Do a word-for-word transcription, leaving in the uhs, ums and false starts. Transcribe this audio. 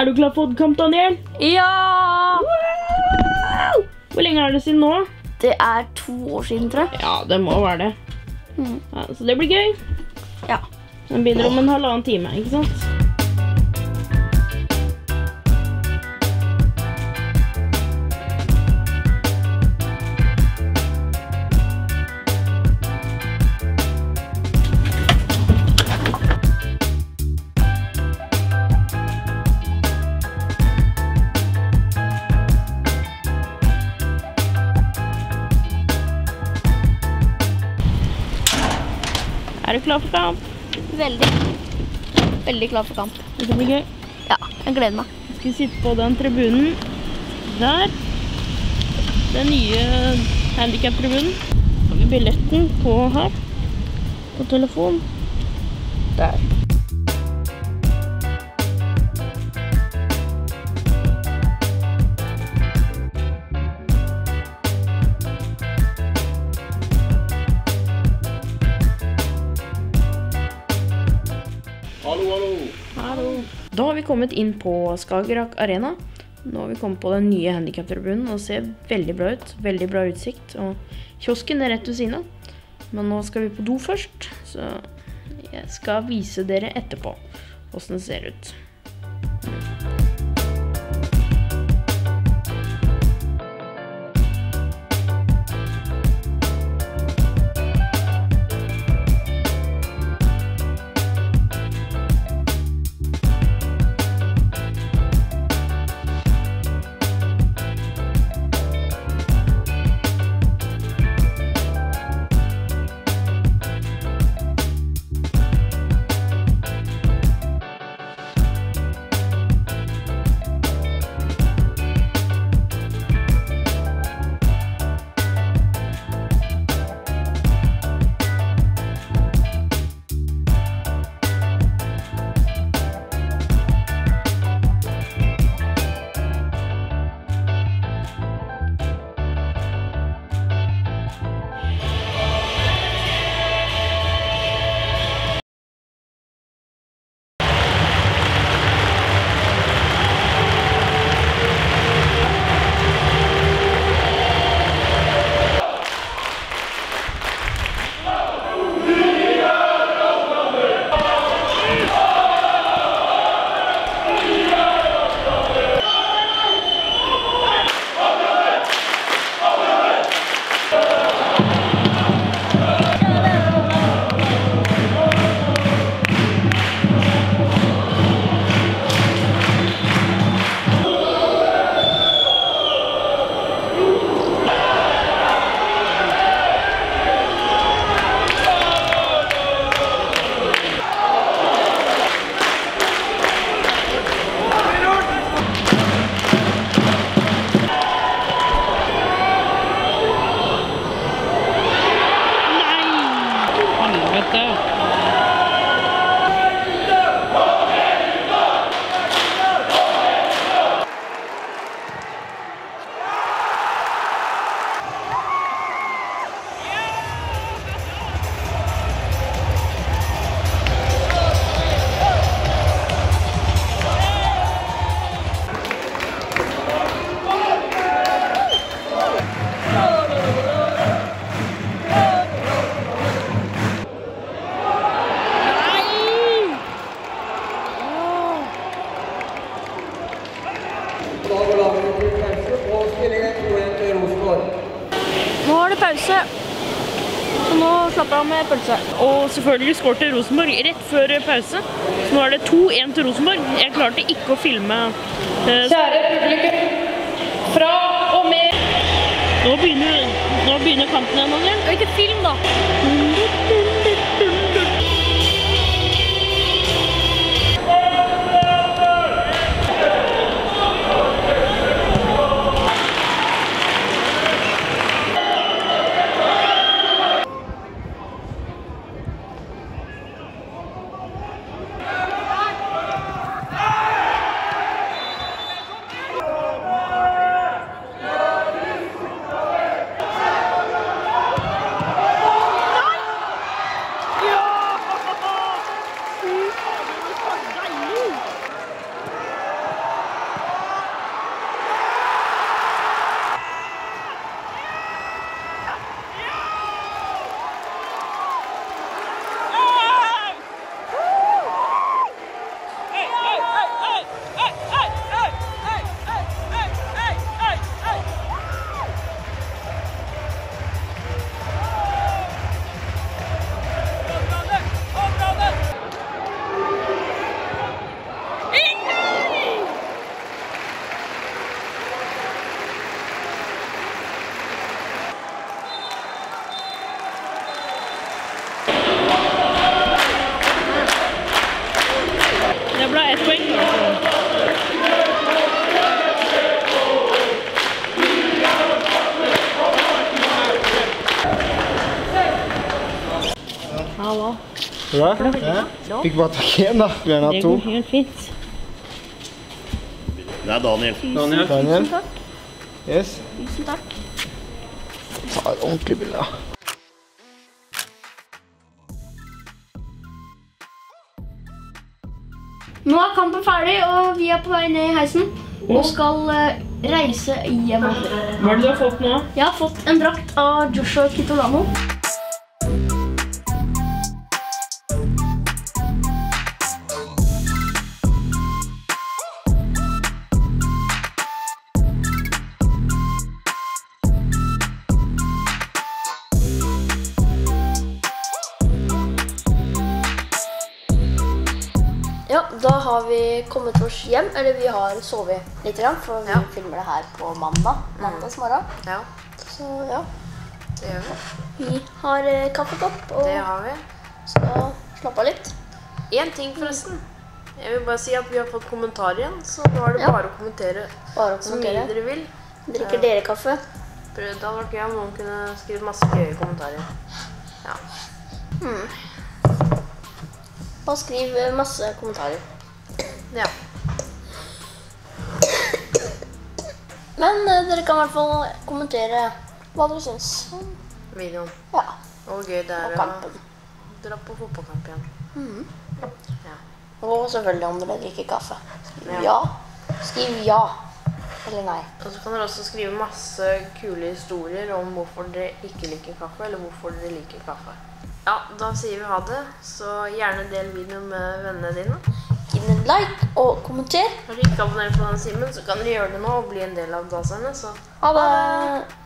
Er du klar for Oddkamp, Daniel? Ja! Wow! Hvor lenge er det siden nå? Det er to år siden, tror jeg. Ja, det må være det. Mm. Ja, så det blir gøy. Ja. Den begynner om en halvannen time, ikke sant? Er du klar for kamp? Veldig. Veldig klar for kamp. Det blir gøy. Ja, jeg gleder meg. Vi skal sitte på den tribunen. Der. Den nye handicap-tribunen. Så har vi billetten på her. På telefon. Der. Hallo, hallo. Hallo. Da har vi kommet inn på Skagerrak Arena. Nå har vi kommet på den nye handicap-tribunen og ser veldig bra ut. Veldig bra utsikt. Og kiosken er rett ved siden av. Men nå skal vi på do først, så jeg skal vise dere etterpå hvordan det ser ut. Nå er det pause. Så nå slapper jeg av med pølse. Og selvfølgelig skårte Rosenborg rett før pause. Så nå er det to en til Rosenborg. Jeg klarte ikke å filme. Eh, Kjære publikum, fra og med... nå, begynner, nå begynner kampen igjen, Daniel. Og ikke film da. er ett poeng. Halla. Bra? Ja. Fikk bare tak en da, vi har Det to. går helt fint. Det er Daniel. Daniel. Daniel. Tusen takk. Yes. Tusen takk. Ta et ordentlig bilde da. Nå er kampen ferdig, og vi er på vei ned i heisen og skal eh, reise hjemover. Hva er det du har fått nå? Jeg har fått en drakt av Joshua Kitolano. Ja, da har vi kommet oss hjem, eller vi har sovet litt, for vi filmer det her på mandag, mandagsmorgen. Ja, Så ja, det gjør vi. vi har eh, kaffekopp og Det har vi. skal slappe av litt. En ting forresten. Jeg vil bare si at vi har fått kommentarer igjen, så nå er det Ja. bare å kommentere Bare å så mye kommentere. dere vil. Drikker dere kaffe? Det hadde vært gøy om noen kunne skrive masse gøye kommentarer. Ja. Og skriv eh, masse kommentarer. Ja. Men eh, dere kan i hvert fall kommentere hva dere synes. Videoen. Ja, Og gøy det og er å kampen. dra på fotballkamp igjen. Ja. Og selvfølgelig om dere drikker kaffe. Skriv Ja. ja. Skriv ja. Eller nei. Og så kan dere også skrive masse kule historier om hvorfor dere ikke liker kaffe, eller hvorfor dere liker kaffe. Ja, da sier vi ha det, så gjerne del videoen med vennene dine. Gi den en like og kommenter. Har dere ikke abonnert på denne Simen, så kan dere gjøre det nå og bli en del av daserne, så Ha det!